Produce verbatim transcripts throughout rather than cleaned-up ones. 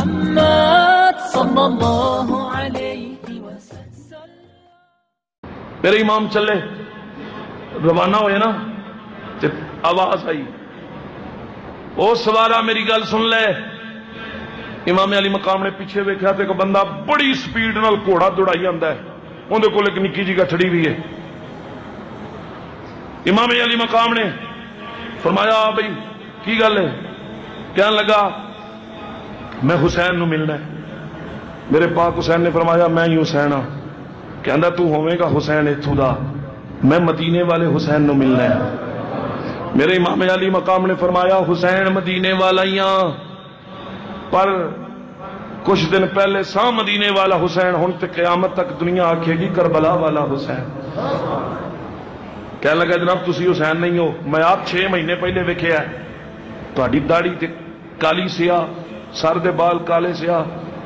محمد صلی اللہ علیہ وسلم. میرے امام چلے روانہ ہوئے نا تے آواز آئی او سوارا میری گل سن لے. امام علی مقام نے پیچھے ویکھیا تے ایک بندہ بڑی سپیڈ نال گھوڑا دوڑائی آندا ہے, اون دے کول ایک نکی جی گٹھڑی بھی ہے. امام علی مقام نے فرمایا بھئی کی گل ہے؟ کہنے لگا میں حسین نو ملنا ہے. میرے پاک حسین نے فرمایا میں ہی حسین ہاں. کہندا تو ہوویں گا حسین ایتھوں دا, میں مدینے والے حسین نو ملنا ہے. میرے امام علی مقام نے فرمایا حسین مدینے والا ہی ہاں, پر کچھ دن پہلے سا مدینے والا حسین, ہن تے قیامت تک دنیا آکھے گی کربلا والا حسین. کہنے لگا جناب تسی حسین نہیں ہو, میں آپ چھ مہینے پہلے ویکھیا ہے, تہاڈی داڑھی تے کالی سیاہ, سر دے بال کالے سیاہ.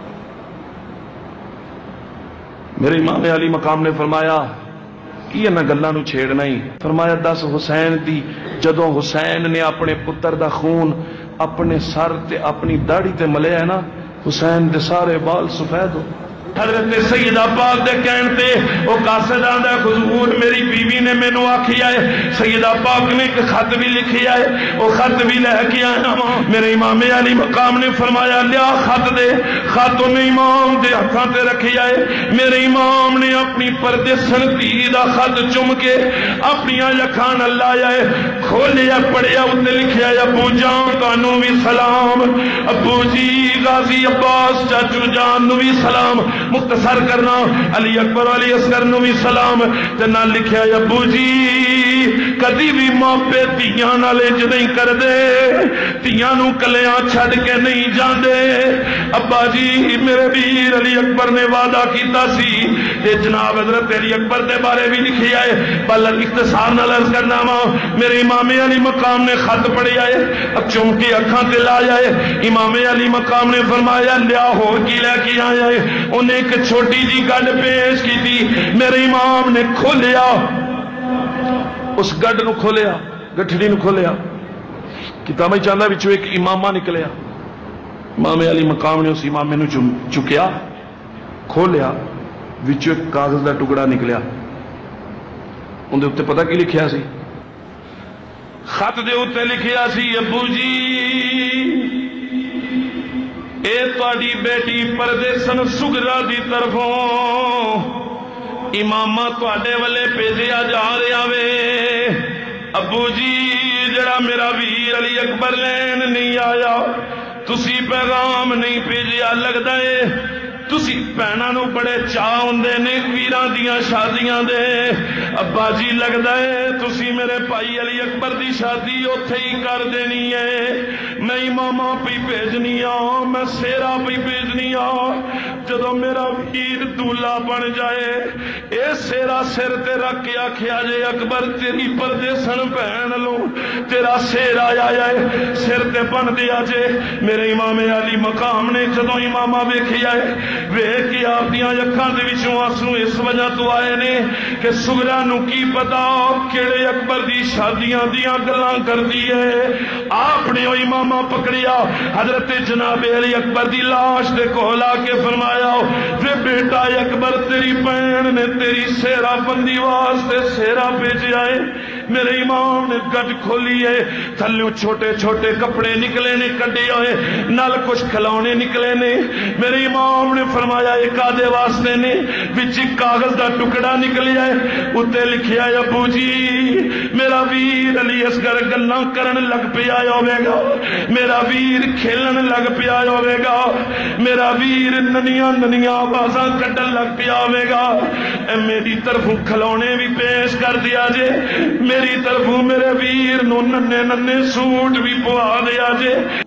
میرے امام علی مقام نے فرمایا کی انہاں گلاں نو چھیڑنا ہی. فرمایا دس حسین دی جدوں حسین نے اپنے پتر دا خون اپنے سر تے اپنی داڑھی تے ملیا ہے نا, حسین دے سارے بال سفید ہو. حضرت سیدہ پاک دے کہن تے او قاصد آندا ہے حضور میری بیوی نے مینوں آکھیا ہے, سیدہ پاک نے ایک خط بھی لکھیا ہے, او خط بھی لے کے آیا. میرے امام علی مقام نے فرمایا لیا خط دے. خط انہیں امام دے ہتھاں تے رکھیا ہے. میرے امام نے اپنی پردیسن دھی دا خط چم کے اپنی اکھاں نال لایا ہے, کھولیا پڑھیا, اوتے لکھیا ہے ابو جان تانوں وی سلام, ابو جی غازی عباس چاچو جان نو وی سلام. مختصر کرنا علی اکبر علی اصغر نو بھی سلام تے نال لکھیا ابو جی کدی بھی ماں پے تیاں نال انج نہیں کر دے, تیاں نو کلیاں چھڈ کے نہیں جاندے. ابا جی میرے ویر علی اکبر نے وعدہ کیتا سی تے جناب حضرت علی اکبر دے بارے بھی لکھیا ہے. بل اختصار نال عرض کرنا وا میرے امام علی مقام نے خط پڑھیا ہے, اب چم کے اکھاں تے لایا ہے. امام علی مقام نے فرمایا لیا ہور کی لے کے آیا ہے. انہیں ایک چھوٹی جی گڈ پیش کی تھی. میرے امام نے کھولیا, اس گڈ نو کھولیا, گٹھڑی نو کھولیا, کتاب چاہتا بچوں ایک امامہ نکلیا. امام علی مقام نے اس امامے نو چکیا, کھولیا, بچوں ایک کاغذ دا ٹکڑا نکلیا. اندے اوتے پتہ کی لکھیا سی؟ خط دے اوتے لکھیا سی ابو جی اے تہاڈی بیٹی پردیسن سغرا دی طرفوں امامہ تہاڈے والے بھیجیا جا رہا وے. ابو جی جڑا میرا ویر علی اکبر لین نہیں آیا, تسی پیغام نہیں بھیجیا, لگدا ہے تسی بہناں نو بڑے چاہ ہوندے نے ویراں دیاں شادیاں دے. ابا جی لگدا ہے تسی میرے بھائی علی اکبر دی شادی اوتھے ہی کر دینی ہے. میں امامہ پی بھیجنی آ, میں سیرا پی بھیجنی آ. جدو میرا ویر دولا بن جائے اے سیرا سر تے رکھ کے آکھیا جے اکبر تیری پردیسن بہن لو تیرا سیرا آیا ہے, سر تے بن دیا جے. میرے امام علی مقام نے جدو امامہ ویکھیا ہے ویکھ کے آپ دیاں اکھاں دے وچوں آنسو اس وجہ تو آئے نے کہ سغرا نو کی پتا کیڑے اکبر دی شادیاں دیاں گلاں کردی ہے. آپ نے او امامہ پکڑیا, حضرت جناب علی اکبر دی لاش دے کول آ کے فرمایا وے بیٹا اکبر تیری بہن نے تیری سیرا بندی واسطے سیرا بھیجیا ہے. میرے امام نے گڈ کھولی ہے, تھلوں چھوٹے چھوٹے کپڑے نکلے نے کڈے ہوئے, نال کچھ کھلونے نکلے نے. میرے امام نے فرمایا ایک آدھے واسطے نے وچ کاغذ دا ٹکڑا نکلیا ہے, اتے لکھیا ہے ابو جی میرا ویر علی اصغر گلاں کرن لگ پیا ہوے گا, میرا ویر کھیلن لگ پیا ہوے گا, میرا ویر ننیاں ننیاں آوازاں کڈن لگ پیا ہوے گا. اے میری طرفوں کھلونے بھی پیش کر دیا جے, میری طرفوں میرے ویر نو ننے ننے سوٹ بھی پوا دیا جے.